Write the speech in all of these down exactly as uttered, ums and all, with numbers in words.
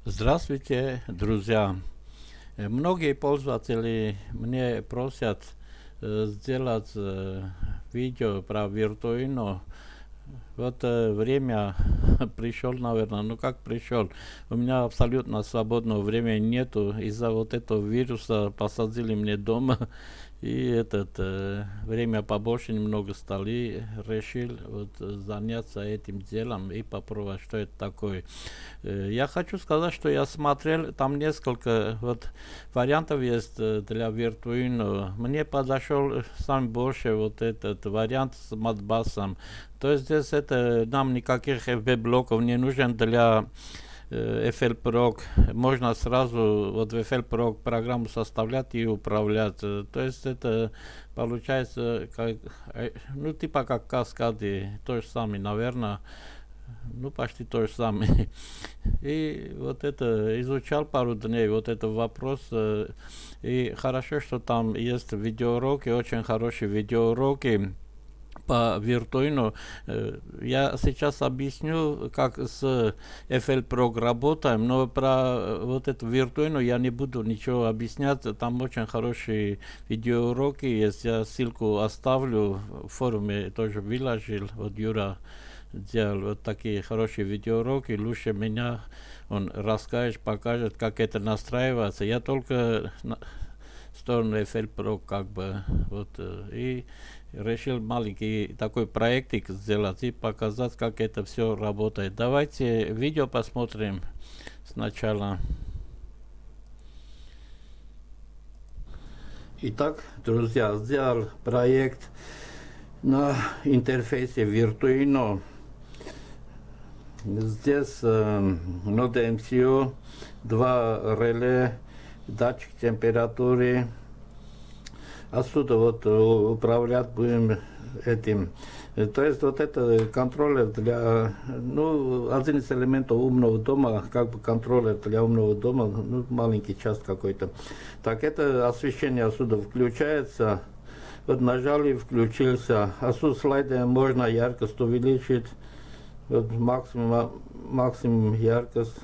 Здравствуйте, друзья! Многие пользователи мне просят э, сделать э, видео про Virtuino. Вот э, время пришел, наверное. Ну как пришел? У меня абсолютно свободного времени нету. Из-за вот этого вируса посадили мне дома. И этот э, время побольше немного стало, и решил вот, заняться этим делом и попробовать, что это такое. Э, я хочу сказать, что я смотрел, там несколько вот, вариантов есть э, для Virtuino. Мне подошел самый больше вот этот вариант с Modbus. То есть здесь это, нам никаких эф би-блоков не нужен для эф эл Pro. Можно сразу вот в эф эл Pro программу составлять и управлять. То есть это получается как, ну типа как каскады, то же самое, наверное. Ну, почти то же самое. И вот это изучал пару дней, вот этот вопрос. И хорошо, что там есть видеоуроки, очень хорошие видеоуроки по Virtuino. Я сейчас объясню, как с эф эл Pro работаем, но про вот эту Virtuino я не буду ничего объяснять. Там очень хорошие видеоуроки есть. Я ссылку оставлю, в форуме тоже выложил. Вот Юра делал вот такие хорошие видеоуроки. Лучше меня он расскажет, покажет, как это настраивается. Я только на сторону эф эл Pro как бы вот и решил маленький такой проектик сделать и показать, как это все работает. Давайте видео посмотрим сначала. Итак, друзья, сделал проект на интерфейсе Virtuino. Здесь э, нода эм си ю, два реле, датчик температуры. Отсюда вот управлять будем этим. То есть вот это контроллер для, ну, один из элементов умного дома, как бы контроллер для умного дома, ну, маленький часть какой-то. Так, это освещение отсюда включается. Вот нажали, включился. Отсюда слайдом можно яркость увеличить. Вот максимум, максимум яркость.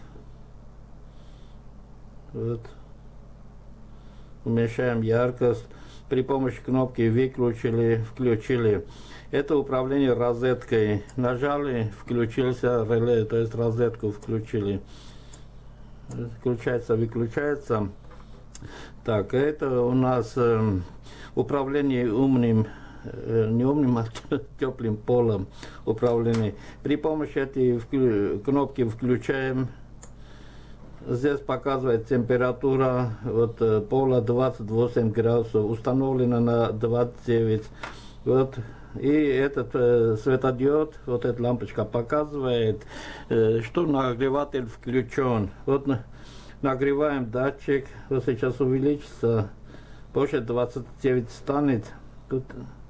Вот. Уменьшаем яркость. При помощи кнопки выключили, включили. Это управление розеткой. Нажали, включился реле, то есть розетку включили. Включается, выключается. Так, это у нас э, управление умным, э, не умным, а теплым полом управление. При помощи этой вклю, кнопки включаем. Здесь показывает температура вот, пола двадцать восемь градусов, установлена на двадцать девять. Вот. И этот э, светодиод, вот эта лампочка показывает, э, что нагреватель включен. Вот на, нагреваем датчик, вот сейчас увеличится, позже двадцать девять станет. Тут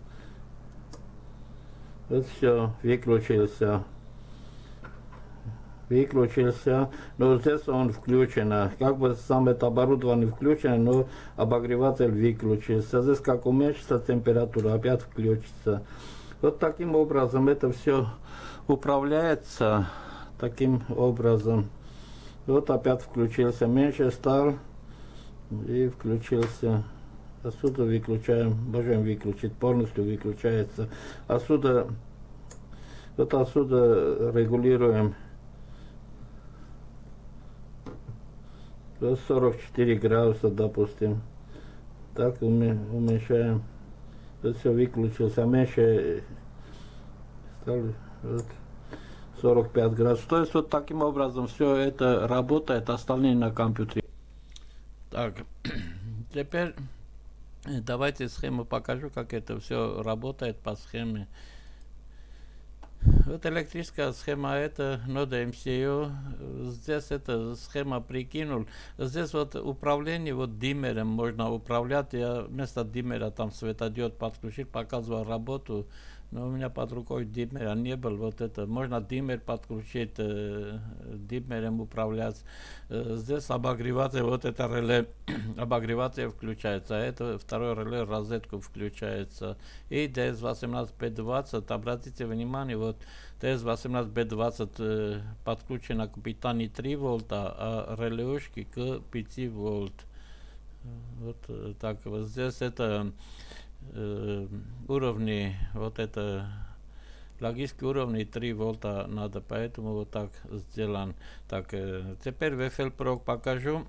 вот все, выключился. Выключился, но здесь он включен, как бы сам это оборудование включено, но обогреватель выключился. Здесь как уменьшится температура, опять включится. Вот таким образом это все управляется, таким образом. Вот опять включился, меньше стал и включился. Отсюда выключаем, можем выключить, полностью выключается. Отсюда, вот отсюда регулируем. сорок четыре градуса, допустим. Так уменьшаем. Вот все выключился. Меньше стал вот, сорок пять градусов. То есть вот таким образом все это работает, остальные на компьютере. Так, теперь давайте схему покажу, как это все работает по схеме. Вот электрическая схема, это нода эм си ю. Здесь эта схема прикинул. Здесь вот управление вот диммером можно управлять. Я вместо диммера там светодиод подключил, показывал работу. Но у меня под рукой диммера не был. Вот это можно диммер подключить, э, диммером управлять. Э, здесь обогреватель, вот это реле обогреватель включается, а это второй реле розетку включается. И ди эс восемнадцать би двадцать, обратите внимание, вот ди эс восемнадцать би двадцать э, подключено к питанию три вольта, а релеушки к пяти вольт. Вот э, так вот здесь это э, уровни, вот это логические уровни три вольта надо, поэтому вот так сделан. Так, э, теперь ви эф эл Pro покажу.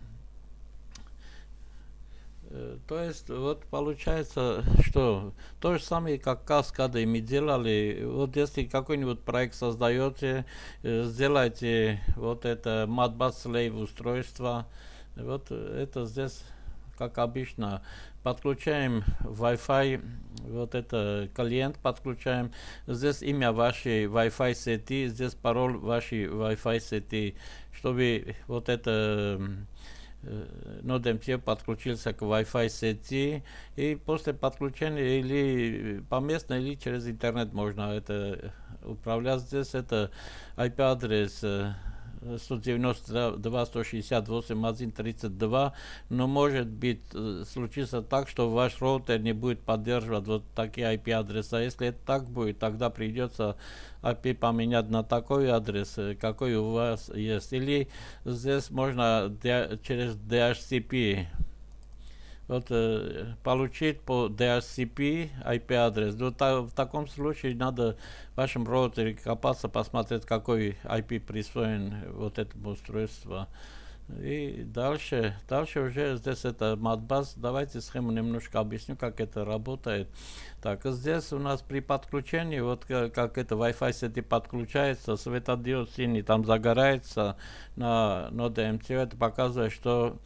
Э, то есть вот получается, что то же самое, как каскады мы делали. Вот если какой-нибудь проект создаете, э, сделайте вот это Modbus Slave устройство. Вот это здесь, как обычно, подключаем Wi-Fi, вот это клиент подключаем, здесь имя вашей Wi-Fi сети, здесь пароль вашей Wi-Fi сети, чтобы вот это NodeMCU подключился к Wi-Fi сети, и после подключения или по местной, или через интернет можно это управлять. Здесь это ай пи адрес сто девяносто два сто шестьдесят восемь один тридцать два, но может быть случится так, что ваш роутер не будет поддерживать вот такие ай пи адреса. Если это так будет, тогда придется ай пи поменять на такой адрес, какой у вас есть. Или здесь можно через ди эйч си пи вот, э, получить по ди эйч си пи ай пи адрес. Вот, та, в таком случае надо в вашем роутере копаться, посмотреть, какой ай пи присвоен вот этому устройству. И дальше, дальше уже здесь это Modbus. Давайте схему немножко объясню, как это работает. Так, здесь у нас при подключении, вот как, как это Wi-Fi сети подключается, светодиод синий там загорается на NodeMCU, это показывает, что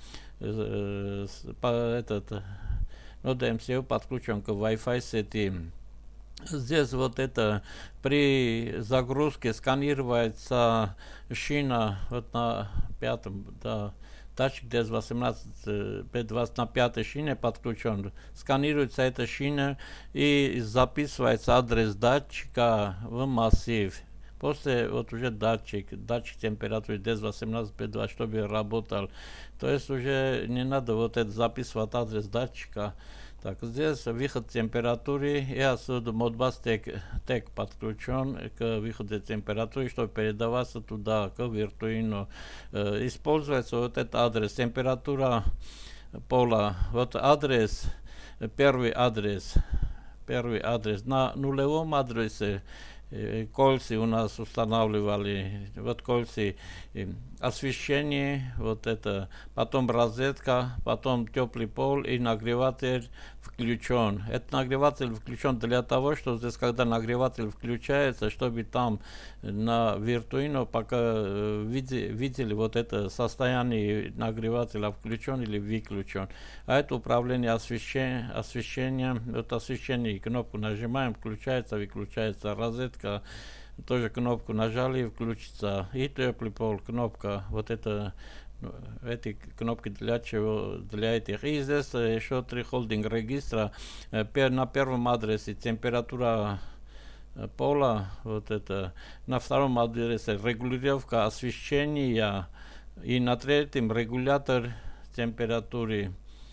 этот NodeMCU подключен к Wi-Fi сети. Здесь вот это при загрузке сканируется шина вот на пятом, да, датчик ди эс восемнадцать би двадцать на пятой шине подключен. Сканируется эта шина и записывается адрес датчика в массив. После вот уже датчик, датчик температуры ди эс восемнадцать би двадцать, чтобы работал. То есть уже не надо вот это записывать адрес датчика. Так, здесь выход температуры, и отсюда Modbus Tech подключен к выходу температуры, чтобы передаваться туда, к Virtuino. Э, используется вот этот адрес, температура пола. Вот адрес, первый адрес, первый адрес. На нулевом адресе кольцы у нас устанавливали, вот кольцы, освещение, вот это, потом розетка, потом теплый пол и нагреватель включен. Этот нагреватель включен для того, что здесь, когда нагреватель включается, чтобы там на Virtuino пока види, видели вот это состояние нагревателя включен или выключен. А это управление освещением, освещением, вот освещение, кнопку нажимаем, включается, выключается розетка. Тоже кнопку нажали, включится. И теплый пол, кнопка, вот это, эти кнопки для чего, для этих. И здесь еще три холдинг регистра. На первом адресе температура пола, вот это. На втором адресе регулировка освещения. И на третьем регулятор температуры.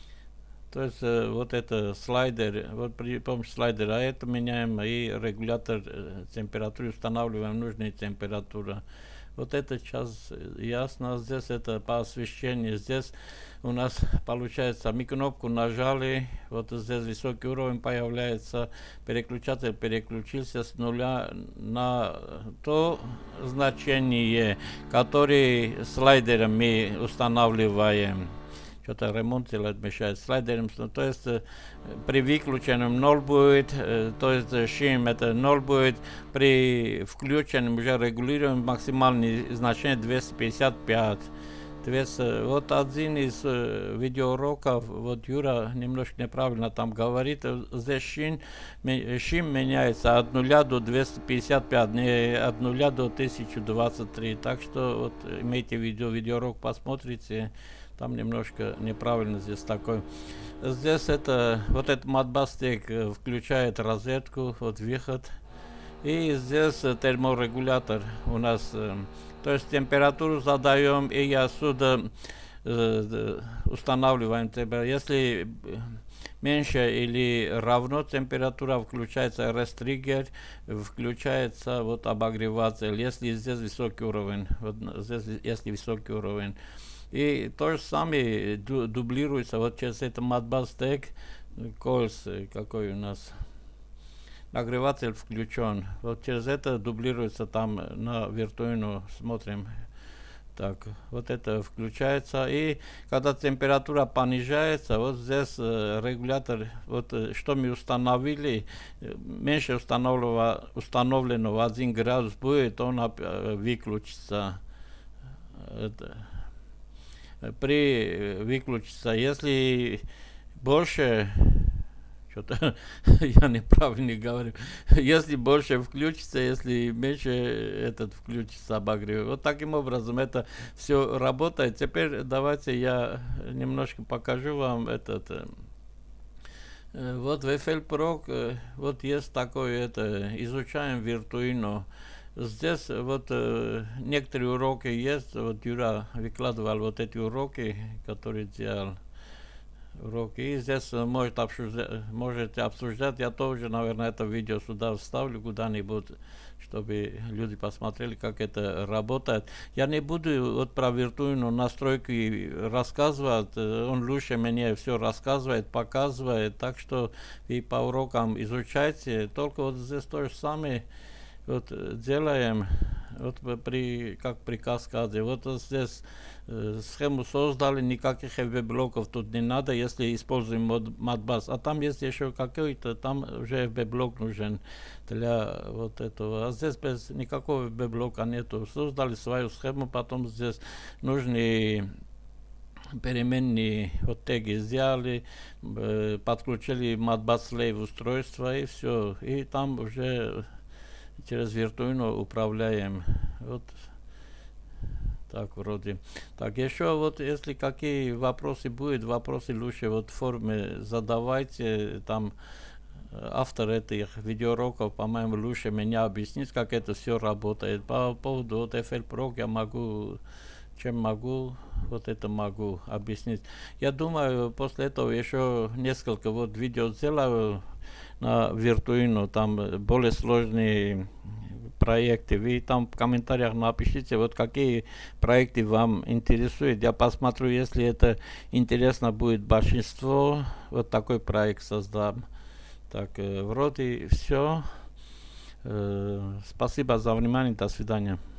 То есть э, вот это слайдер, вот при помощи слайдера это меняем и регулятор э, температуры устанавливаем нужную температуру. Вот это сейчас ясно. Здесь это по освещению. Здесь у нас получается, мы кнопку нажали, вот здесь высокий уровень появляется, переключатель переключился с нуля на то значение, которое слайдером мы устанавливаем. Что-то ремонт делать мешает слайдером, то есть при выключенном ноль будет, то есть шим это ноль будет, при включенном уже регулируем максимальное значение двести пятьдесят пять. двести. Вот один из видеоуроков, вот Юра немножко неправильно там говорит, здесь шим, шим меняется от нуля до двухсот пятидесяти пяти, не от нуля до тысячи двадцать три, так что вот имейте видео, видеоурок посмотрите. Там немножко неправильно здесь такой. Здесь это, вот этот Modbus Tech включает розетку, вот выход. И здесь терморегулятор у нас. То есть температуру задаем и отсюда устанавливаем температуру. Если меньше или равно температура, включается рестригер, включается вот обогреватель, если здесь высокий уровень, вот здесь если высокий уровень. И то же самое дублируется вот через это Modbus Tech, Coils, какой у нас нагреватель включен. Вот через это дублируется там на виртуину, смотрим. Так, вот это включается, и когда температура понижается, вот здесь э, регулятор, вот э, что мы установили, э, меньше установленного, установленного один градус будет, он э, выключится. Это, при выключится, если больше, что-то я неправильно говорю. Если больше включится, если меньше этот включится обогрев. Вот таким образом это все работает. Теперь давайте я немножко покажу вам этот. Вот в эф эл Pro вот есть такое это, изучаем Virtuino. Здесь вот э, некоторые уроки есть, вот Юра выкладывал вот эти уроки, которые делал. Уроки. И здесь может обсуждать, можете обсуждать. Я тоже, наверное, это видео сюда вставлю куда-нибудь, чтобы люди посмотрели, как это работает. Я не буду вот про виртуальную настройку рассказывать. Он лучше мне все рассказывает, показывает. Так что и по урокам изучайте. Только вот здесь то же самое вот делаем. Вот при, как при каскаде. Вот здесь э, схему создали, никаких эф би-блоков тут не надо, если используем Modbus. А там есть еще какой-то, там уже эф би-блок нужен для вот этого. А здесь без никакого эф би-блока нету. Создали свою схему, потом здесь нужны переменные вот теги сделали, э, подключили Modbus Slave устройство и все. И там уже через виртуально управляем. Вот так вроде. Так, еще вот если какие вопросы будут, вопросы лучше вот в форме задавайте. Там автор этих видеоуроков, по-моему, лучше меня объяснить, как это все работает. По поводу вот эф эл Pro я могу, чем могу, вот это могу объяснить. Я думаю, после этого еще несколько вот видео сделаю на Virtuino, там более сложные проекты. Вы там в комментариях напишите, вот какие проекты вам интересуют. Я посмотрю, если это интересно будет большинство, вот такой проект создам. Так, вроде все. Спасибо за внимание, до свидания.